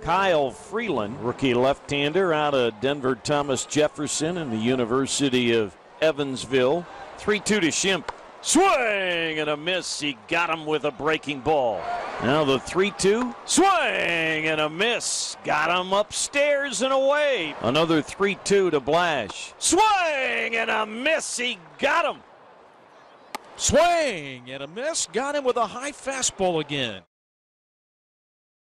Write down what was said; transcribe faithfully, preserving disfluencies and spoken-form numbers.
Kyle Freeland, rookie left-hander out of Denver Thomas Jefferson and the University of Evansville. three two to Shimp. Swing and a miss. He got him with a breaking ball. Now the three two. Swing and a miss. Got him upstairs and away. Another three two to Blash. Swing and a miss. He got him. Swing and a miss. Got him with a high fastball again.